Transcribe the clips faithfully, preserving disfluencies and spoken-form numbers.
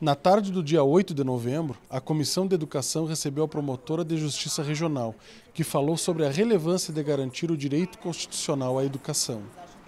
Na tarde do dia oito de novembro, a Comissão de Educação recebeu a promotora de Justiça Regional, que falou sobre a relevância de garantir o direito constitucional à educação.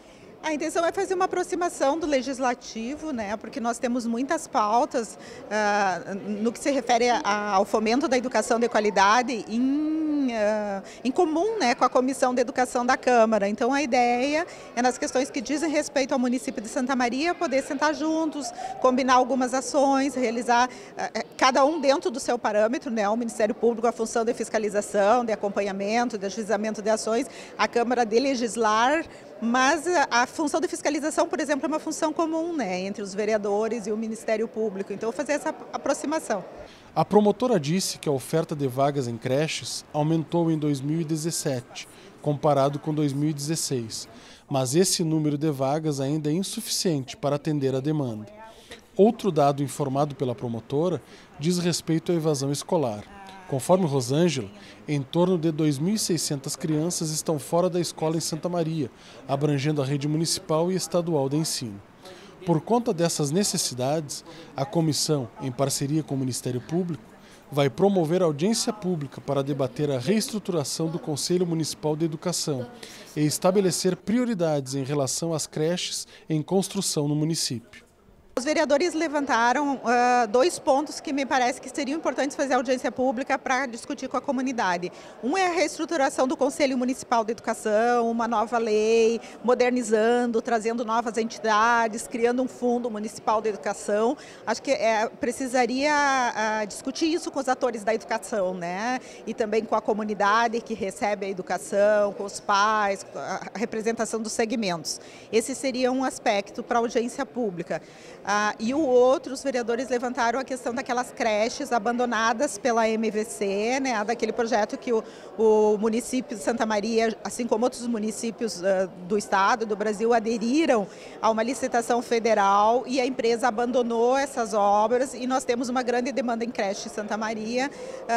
A intenção é fazer uma aproximação do legislativo, né, porque nós temos muitas pautas uh, no que se refere a, ao fomento da educação de qualidade em, uh, em comum, né, com a Comissão de Educação da Câmara. Então a ideia é, nas questões que dizem respeito ao município de Santa Maria, poder sentar juntos, combinar algumas ações, realizar uh, cada um dentro do seu parâmetro, né, o Ministério Público, a função de fiscalização, de acompanhamento, de ajuizamento de ações, a Câmara de legislar, mas a função de fiscalização, por exemplo, é uma função comum, né, entre os vereadores e o Ministério Público. Então, fazer essa aproximação. A promotora disse que a oferta de vagas em creches aumentou em dois mil e dezessete, comparado com dois mil e dezesseis, mas esse número de vagas ainda é insuficiente para atender a demanda. Outro dado informado pela promotora diz respeito à evasão escolar. Conforme Rosângela, em torno de dois mil e seiscentas crianças estão fora da escola em Santa Maria, abrangendo a rede municipal e estadual de ensino. Por conta dessas necessidades, a comissão, em parceria com o Ministério Público, vai promover audiência pública para debater a reestruturação do Conselho Municipal de Educação e estabelecer prioridades em relação às creches em construção no município. Os vereadores levantaram uh, dois pontos que me parece que seriam importantes fazer audiência pública para discutir com a comunidade. Um é a reestruturação do Conselho Municipal de Educação, uma nova lei, modernizando, trazendo novas entidades, criando um fundo municipal de educação. Acho que é, precisaria uh, discutir isso com os atores da educação, né? E também com a comunidade que recebe a educação, com os pais, com a representação dos segmentos. Esse seria um aspecto para a audiência pública. Ah, e o outro, os vereadores levantaram a questão daquelas creches abandonadas pela M V C, né, daquele projeto que o, o município de Santa Maria, assim como outros municípios uh, do estado, do Brasil, aderiram a uma licitação federal e a empresa abandonou essas obras e nós temos uma grande demanda em creche em Santa Maria,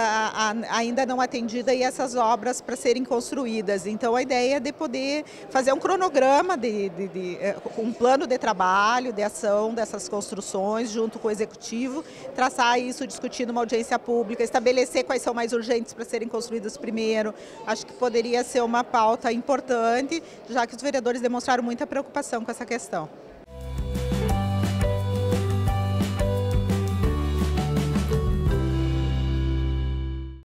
uh, ainda não atendida, e essas obras para serem construídas. Então a ideia é de poder fazer um cronograma, de, de, de, uh, um plano de trabalho, de ação dessas construções junto com o executivo, traçar isso, discutir numa audiência pública, estabelecer quais são mais urgentes para serem construídas primeiro. Acho que poderia ser uma pauta importante, já que os vereadores demonstraram muita preocupação com essa questão.